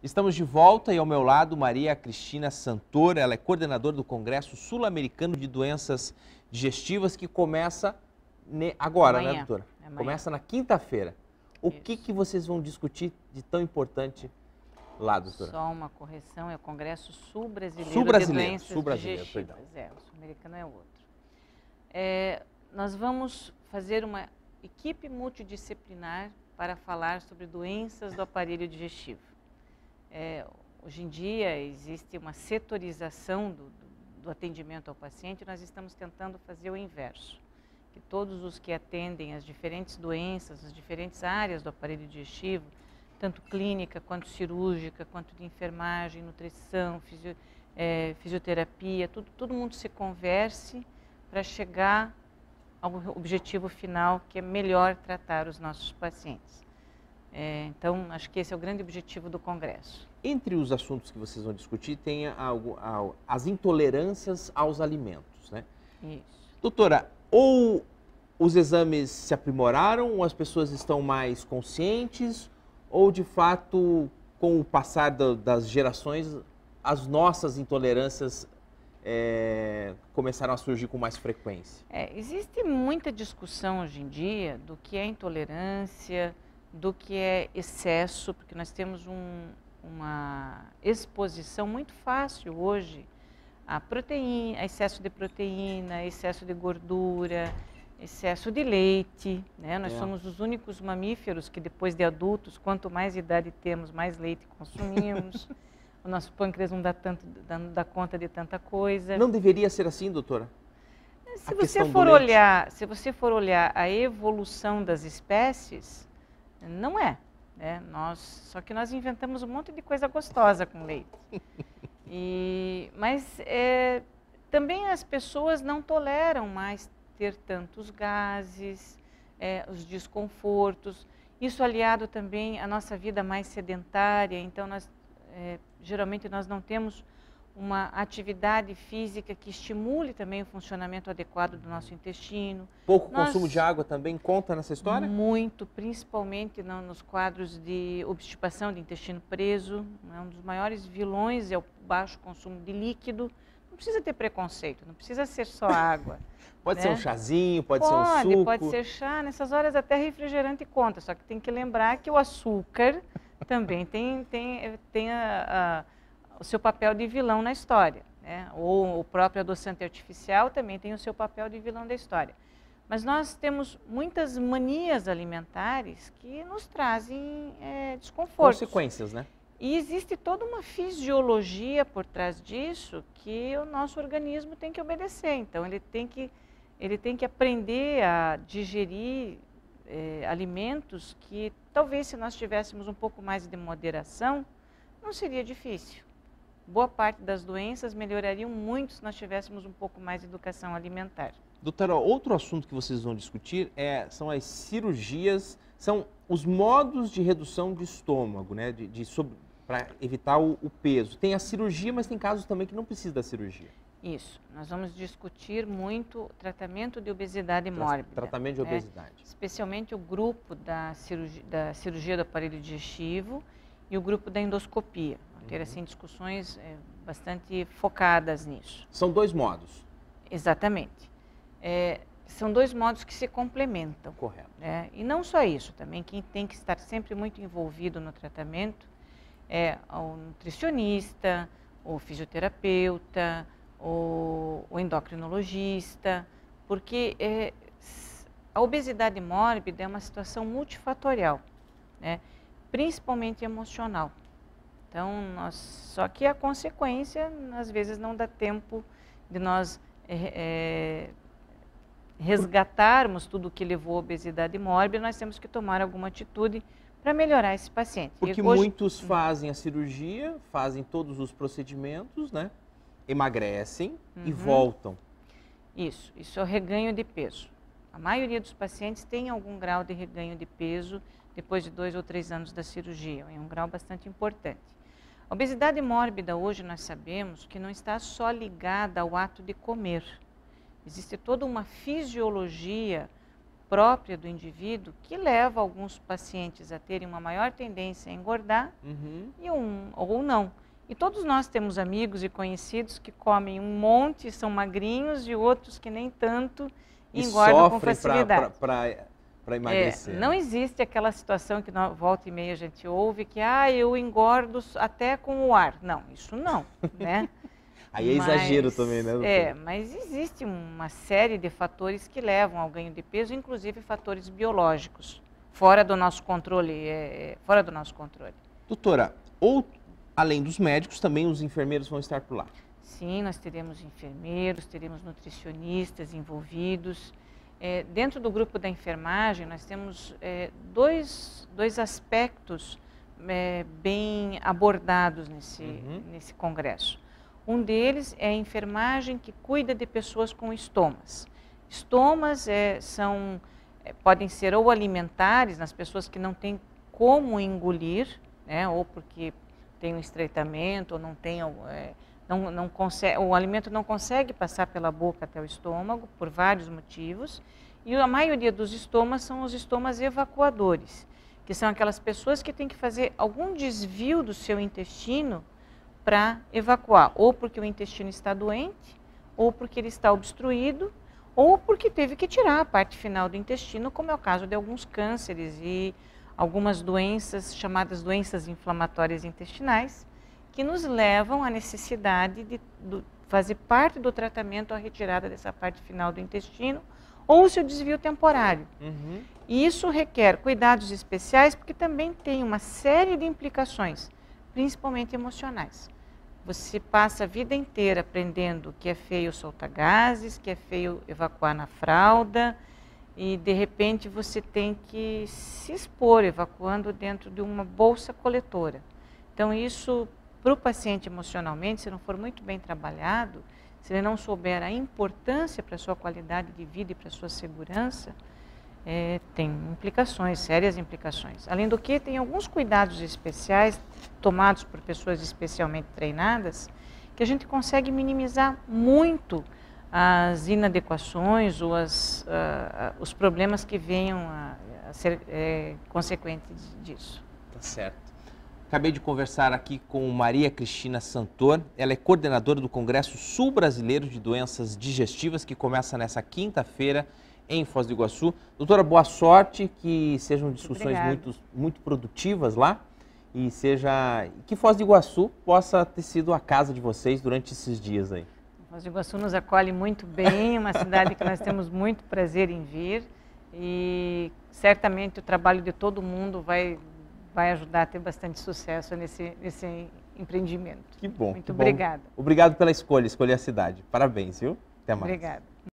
Estamos de volta e ao meu lado Maria Cristina Santoro, ela é coordenadora do Congresso Sul-Americano de Doenças Digestivas, que começa agora, Amanhã. né, doutora? Amanhã. Começa na quinta-feira. O que vocês vão discutir de tão importante lá, doutora? Só uma correção, é o Congresso Sul-Brasileiro de Doenças Digestivas. O sul-americano é outro. Nós vamos fazer uma equipe multidisciplinar para falar sobre doenças do aparelho digestivo. Hoje em dia existe uma setorização do atendimento ao paciente, nós estamos tentando fazer o inverso, que todos os que atendem as diferentes doenças, as diferentes áreas do aparelho digestivo, tanto clínica, quanto cirúrgica, quanto de enfermagem, nutrição, fisioterapia, todo mundo se converse para chegar ao objetivo final, que é melhor tratar os nossos pacientes. Então, acho que esse é o grande objetivo do Congresso. Entre os assuntos que vocês vão discutir, tem as intolerâncias aos alimentos, né? Isso. Doutora, ou os exames se aprimoraram, ou as pessoas estão mais conscientes, ou de fato, com o passar das gerações, as nossas intolerâncias começaram a surgir com mais frequência? Existe muita discussão hoje em dia do que é intolerância, do que é excesso, porque nós temos uma exposição muito fácil hoje a proteína, a excesso de proteína, excesso de gordura, excesso de leite, né? Nós somos os únicos mamíferos que depois de adultos, quanto mais idade temos, mais leite consumimos. O nosso pâncreas não dá conta de tanta coisa. Não deveria ser assim, doutora? Se você for olhar a evolução das espécies, não é. Só que nós inventamos um monte de coisa gostosa com leite. Mas também as pessoas não toleram mais ter tantos gases, os desconfortos. Isso aliado também à nossa vida mais sedentária. Então, geralmente nós não temos uma atividade física que estimule também o funcionamento adequado do nosso intestino. Pouco consumo de água também conta nessa história? Muito, principalmente nos quadros de obstipação de intestino preso. Um dos maiores vilões é o baixo consumo de líquido. Não precisa ter preconceito, não precisa ser só água. Pode ser um chazinho, pode ser um suco. Pode ser chá, nessas horas até refrigerante conta, só que tem que lembrar que o açúcar também tem o seu papel de vilão na história, né? Ou o próprio adoçante artificial também tem o seu papel de vilão da história. Mas nós temos muitas manias alimentares que nos trazem desconfortos. Consequências, né? E existe toda uma fisiologia por trás disso que o nosso organismo tem que obedecer. Então, ele tem que aprender a digerir alimentos que talvez, se nós tivéssemos um pouco mais de moderação, não seria difícil. Boa parte das doenças melhorariam muito se nós tivéssemos um pouco mais de educação alimentar. Doutora, outro assunto que vocês vão discutir são as cirurgias, são os modos de redução de estômago, né? Para evitar o peso. Tem a cirurgia, mas tem casos também que não precisa da cirurgia. Isso. Nós vamos discutir muito o tratamento de obesidade mórbida. Tratamento de obesidade. Especialmente o grupo da cirurgia do aparelho digestivo e o grupo da endoscopia. Vão ter assim discussões bastante focadas nisso. São dois modos. Exatamente. São dois modos que se complementam. Correto. E não só isso, também quem tem que estar sempre muito envolvido no tratamento é o nutricionista, o fisioterapeuta, o endocrinologista, porque a obesidade mórbida é uma situação multifatorial, né? Principalmente emocional. Então, só que a consequência, às vezes, não dá tempo de nós resgatarmos tudo o que levou à obesidade mórbida, nós temos que tomar alguma atitude para melhorar esse paciente. Porque muitos fazem a cirurgia, fazem todos os procedimentos, né? Emagrecem e voltam. Isso é o reganho de peso. A maioria dos pacientes tem algum grau de reganho de peso depois de 2 ou 3 anos da cirurgia, é um grau bastante importante. A obesidade mórbida hoje nós sabemos que não está só ligada ao ato de comer. Existe toda uma fisiologia própria do indivíduo que leva alguns pacientes a terem uma maior tendência a engordar ou não. E todos nós temos amigos e conhecidos que comem um monte, são magrinhos, e outros que nem tanto e engordam com facilidade. Para emagrecer. Não existe aquela situação que volta e meia a gente ouve que eu engordo até com o ar. Não, isso não, né? Aí é exagero também, né, doutora? Mas existe uma série de fatores que levam ao ganho de peso, inclusive fatores biológicos, fora do nosso controle. Doutora, além dos médicos, também os enfermeiros vão estar por lá? Sim, nós teremos enfermeiros, teremos nutricionistas envolvidos. Dentro do grupo da enfermagem, nós temos dois aspectos bem abordados nesse congresso. Um deles é a enfermagem que cuida de pessoas com estomas. Estomas podem ser ou alimentares, nas pessoas que não têm como engolir, né, ou porque tem um estreitamento, ou não tem, não consegue, o alimento não consegue passar pela boca até o estômago, por vários motivos. E a maioria dos estomas são os estomas evacuadores, que são aquelas pessoas que têm que fazer algum desvio do seu intestino para evacuar, ou porque o intestino está doente, ou porque ele está obstruído, ou porque teve que tirar a parte final do intestino, como é o caso de alguns cânceres e algumas doenças chamadas doenças inflamatórias intestinais, que nos levam à necessidade de fazer parte do tratamento a retirada dessa parte final do intestino, ou o seu desvio temporário. E isso requer cuidados especiais, porque também tem uma série de implicações, principalmente emocionais. Você passa a vida inteira aprendendo que é feio soltar gases, que é feio evacuar na fralda, e de repente você tem que se expor evacuando dentro de uma bolsa coletora. Então isso, para o paciente emocionalmente, se não for muito bem trabalhado, se ele não souber a importância para a sua qualidade de vida e para a sua segurança, tem implicações, sérias implicações. Além do que, tem alguns cuidados especiais tomados por pessoas especialmente treinadas, que a gente consegue minimizar muito as inadequações ou os problemas que venham a ser consequentes disso. Tá certo. Acabei de conversar aqui com Maria Cristina Santor, ela é coordenadora do Congresso Sul Brasileiro de Doenças Digestivas, que começa nessa quinta-feira em Foz do Iguaçu. Doutora, boa sorte, que sejam discussões muito produtivas lá e que Foz do Iguaçu possa ter sido a casa de vocês durante esses dias aí. Foz do Iguaçu nos acolhe muito bem, uma cidade que nós temos muito prazer em vir, e certamente o trabalho de todo mundo vai ajudar a ter bastante sucesso nesse empreendimento. Que bom. Muito obrigada. Obrigado pela escolher a cidade. Parabéns, viu? Até mais. Obrigada.